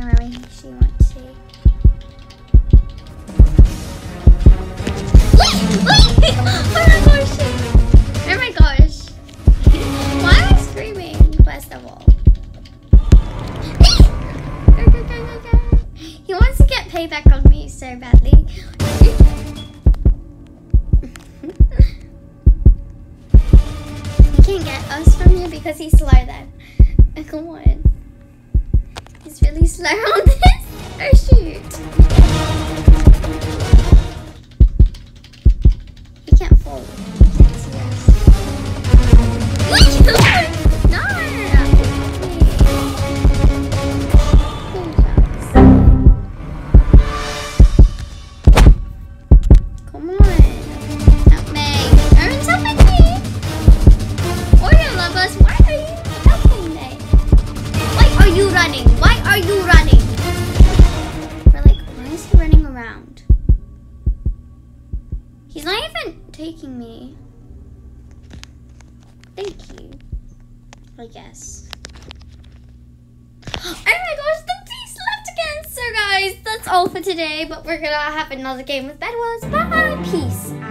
where she won't see. Oh my gosh! Why am I screaming? First of all, go. He wants to get payback on me so badly. He can't get us from here because he's slow then. Come on. He's really slow on this. Oh shoot. He can't fall. He can't see us. No! Come on. Help me. Aaron's helping me. Oreo lovers, why are you helping me? Why are you running? Why are you running? We're like, why is he running around? He's not even taking me. Thank you. I guess. Oh my gosh, the beast left again. So guys, that's all for today. But we're gonna have another game with Bed Wars. Bye. Peace.